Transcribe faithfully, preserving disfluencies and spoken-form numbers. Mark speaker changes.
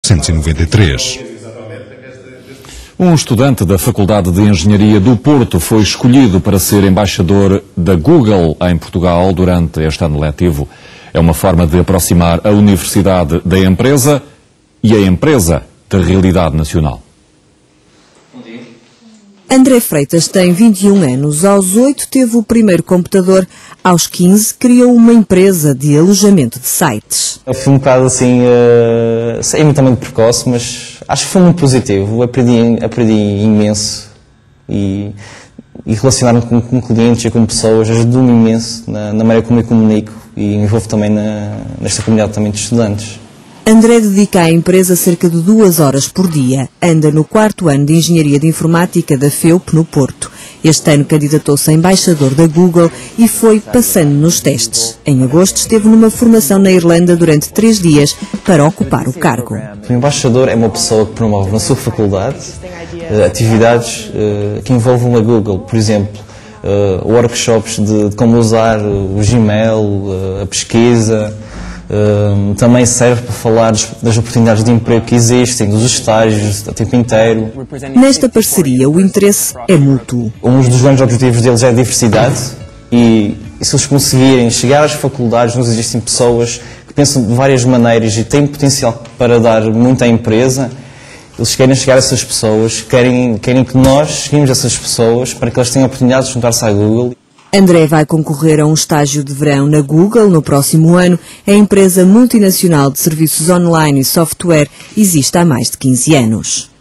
Speaker 1: novecentos e noventa e três.
Speaker 2: Um estudante da Faculdade de Engenharia do Porto foi escolhido para ser embaixador da Google em Portugal durante este ano letivo. É uma forma de aproximar a universidade da empresa e a empresa da realidade nacional.
Speaker 3: André Freitas tem vinte e um anos. Aos oito teve o primeiro computador. Aos quinze criou uma empresa de alojamento de sites.
Speaker 4: Eu fui um bocado assim, uh, imensamente precoce, mas acho que foi muito positivo. Aprendi, aprendi imenso e, e relacionar-me com, com clientes e com pessoas ajudou-me imenso na, na maneira como eu comunico e me envolvo também na, nesta comunidade também de estudantes.
Speaker 3: André dedica à empresa cerca de duas horas por dia. Anda no quarto ano de Engenharia de Informática da F E U P no Porto. Este ano candidatou-se a embaixador da Google e foi passando nos testes. Em agosto esteve numa formação na Irlanda durante três dias para ocupar o cargo.
Speaker 4: O embaixador é uma pessoa que promove na sua faculdade uh, atividades uh, que envolvam a Google. Por exemplo, uh, workshops de, de como usar o Gmail, uh, a pesquisa. Uh, também serve para falar das oportunidades de emprego que existem, dos estágios, a tempo inteiro.
Speaker 3: Nesta parceria, o interesse é mútuo.
Speaker 4: Um dos grandes objetivos deles é a diversidade e, e se eles conseguirem chegar às faculdades, nos existem pessoas que pensam de várias maneiras e têm potencial para dar muito à empresa. Eles querem chegar a essas pessoas, querem, querem que nós seguimos essas pessoas para que elas tenham a oportunidade de juntar-se à Google.
Speaker 3: André vai concorrer a um estágio de verão na Google no próximo ano. A empresa multinacional de serviços online e software existe há mais de quinze anos.